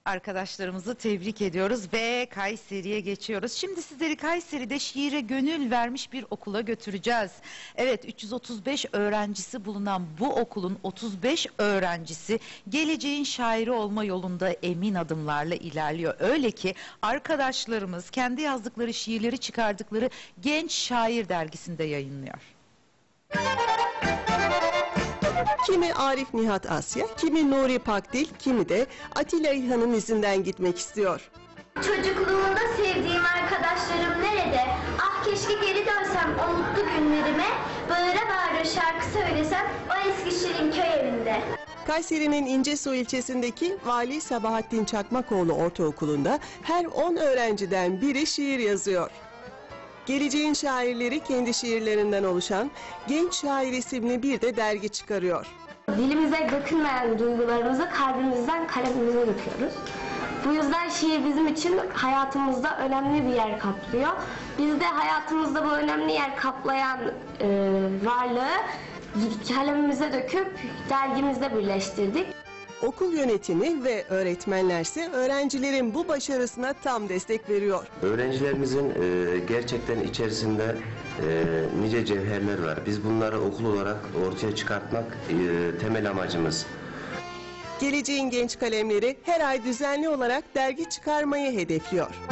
Arkadaşlarımızı tebrik ediyoruz ve Kayseri'ye geçiyoruz. Şimdi sizleri Kayseri'de şiire gönül vermiş bir okula götüreceğiz. Evet, 335 öğrencisi bulunan bu okulun 35 öğrencisi geleceğin şairi olma yolunda emin adımlarla ilerliyor. Öyle ki arkadaşlarımız kendi yazdıkları şiirleri çıkardıkları Genç Şair dergisinde yayınlıyor. Kimi Arif Nihat Asya, kimi Nuri Pakdil, kimi de Atilla İlhan'ın izinden gitmek istiyor. Çocukluğumda sevdiğim arkadaşlarım nerede? Ah keşke geri dönsem o mutlu günlerime. Bağıra bağıra şarkı söylesem o eski şirin köy evinde. Kayseri'nin İncesu ilçesindeki Vali Sabahattin Çakmakoğlu Ortaokulu'nda her 10 öğrenciden biri şiir yazıyor. Geleceğin şairleri kendi şiirlerinden oluşan Genç Şair isimli bir de dergi çıkarıyor. Dilimize dökülmeyen duygularımızı kalbimizden kalemimize döküyoruz. Bu yüzden şiir bizim için hayatımızda önemli bir yer kaplıyor. Biz de hayatımızda bu önemli yer kaplayan varlığı kalemimize döküp dergimizde birleştirdik. Okul yönetimi ve öğretmenlerse öğrencilerin bu başarısına tam destek veriyor. Öğrencilerimizin gerçekten içerisinde nice cevherler var. Biz bunları okul olarak ortaya çıkartmak temel amacımız. Geleceğin genç kalemleri her ay düzenli olarak dergi çıkarmayı hedefliyor.